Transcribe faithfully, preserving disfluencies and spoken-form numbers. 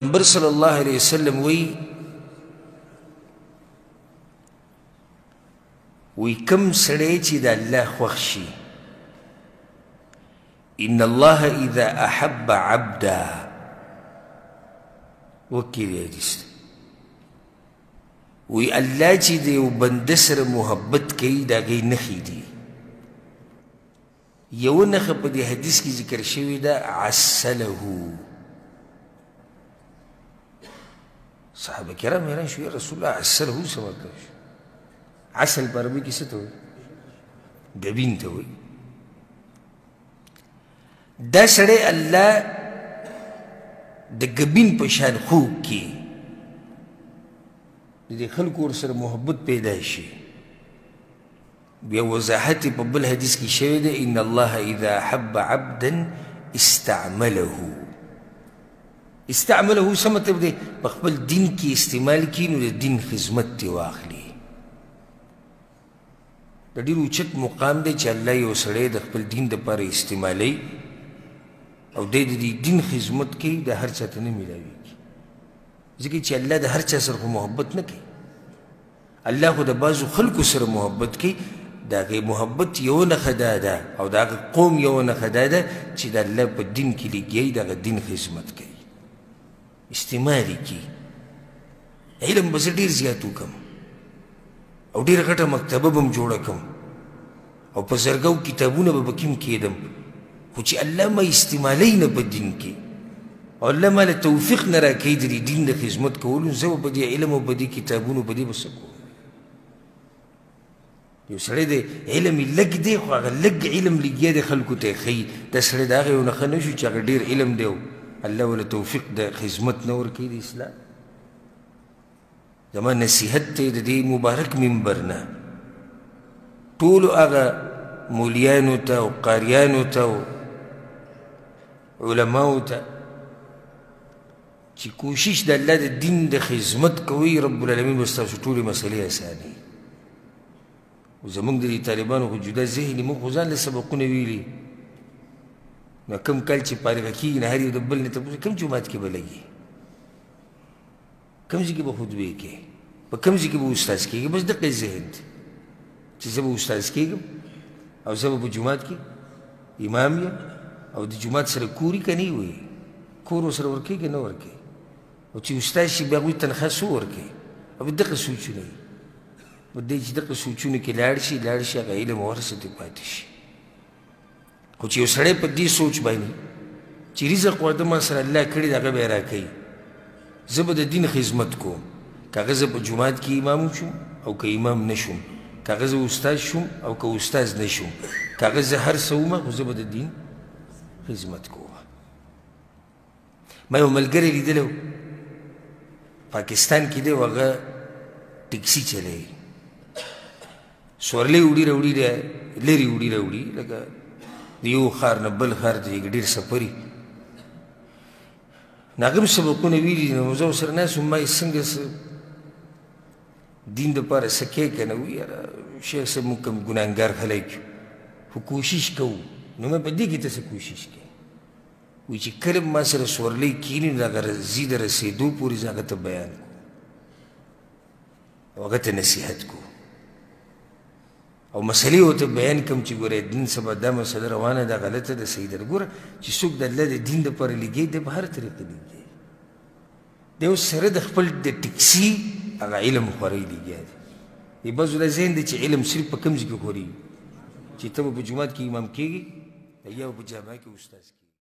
پیغمبر صلی الله علیه وسلم وی وی کم سړی چې د الله خوښ شي ان الله اذا احب عبدا وکې دی حدیث وی الله چې د یو بنده سره محبت کوي د هغې نښې دي یوه نښه په دې حدیث کې ذکر شوې ده عسله صحابه کرام حیران شو یا رسول الله عسله څه مطلب شو عسل په عربي کې څه ته وایي ګبین ته وایي دا سړی الله د ګبین په شان خوږ کړي د دې خلکو ورسره محبت پیدا شي بیا وضاحت په بل حدیث کې شوی دی ان الله اذا احب عبدا استعمله استعمله څه مطلب دی په خپل دین کې استعمال کړي نو د دین خدمت ترې واخلي د ډېر اوچت مقام دی چې الله یو سړی د خپل دین دپاره استعمالوي او دی د دې دین خدمت کوي د هر چا ته نه میلاویږي ځکه چې الله د هر چا سره خو محبت نه کوي الله خو د بعضو خلکو سره محبت کوي د هغې محبت یوه نښه دا ده او د هغه قوم یوه نښه دا ده چې د الله په دین کې لګیایي د هغه دین خدمت کوي استعمال یې کړي علم به زه ډېر زیات وکړم او ډېره غټه مکتبه به م جوړه کړم او په زرګو کتابونه به پکې م کېدم خو چې الله ما استعمالی نه په دین کې او الله ما له توفیق نه راکوي د دې دین د خدمت کولو زه به په دې علم او په دې کتابونو په دې به څه کوم یو سړی د علم یې لږ دی خو هغه لږ علم لګیا دی خلکو ته یې ښیي دا سړی د هغه یو نښه نه شو چې هغه ډېر علم دی او الله وله توفیق د خدمت نه ورکوي د اسلام زما نصیحت دی د دې مبارک منبر نه ټولو هغه مولیانو ته او قاریانو ته او علماو ته چې کوشش د الله د دین د خدمت کوئ رب العالمین به ستاسو ټولې مسلې اسانوي زمونږ د دې طالبانو خو جدا ذهني موږ خو ځان له سبقونه ویلي نو کوم کال چې فارغه کېږي نه هر یو د بل نه تپوس کوم جومات کې به لګي کوم ځای کې به خطبې کوي په کوم ځای کې به استاذ کېږي بس دقه ذهن دی چې زه به استاذ کېږم او زه به په جومات کې امام یم او د جومات سره کوري که نه وي کور ورسره ورکوي که نه ورکوي او چې استاذ شي بیا هغوی تنخوا څو ورکوي او دقه سوچونه وي نو دی چې دغه سوچونو کې لاړ شي لاړ شي هغه علم ورسه ترې پاتې شي خو چې یو سړی په دې سوچ باندې چې رزق واده ما سره الله کړي د هغه به یې راکوي زه به د دین خدمت کوم که هغه زه په جومات کې امام شوم او که امام نه شوم که هغه زه استاذ شوم او که استاذ نه شوم که هغه زه هر څه ومه خو زه به د دین خدمت کوم ما یو ملګری لیدلی و پاکستان کې دی او هغه ټکسي چلوي سورلی وړي راوړي لرې وړي راوړي لکه د یو ښار نه بل ښار ته چې ډېر سفري نو هغه م سبقونه ویلي نو زه ورسره ناست وم ما یې څنګه څه دین دپاره څه کوې که نه وي یاره شیخ صاحب موږ کوم ګناهګار خلک یو خو کوشش کوو نو مې په دې کې ته څه کوشش کوې وایي چې کله ما سره سورلی کښېني نو د هغه ځي د رسېدو پورې زه هغه ته بیان کوو او هغه ته نصیحت کوو او مسلې ورته بیان کړم چې ګوره دین سبا دا مسله روانه ده غلطه ده صحیح ده ګوره چې څوک د الله د دین دپاره لګیایي دی په هر طریقه لګیایي دی اوس سره د خپل د ټکسي هغه علم خورئ لګیا دی د بعضو دا ذهن دی چې علم صرف په کوم ځای کې خورېږي چې ته به په جومات کې امام کېږي یا به په جامع کې استاذ کېږي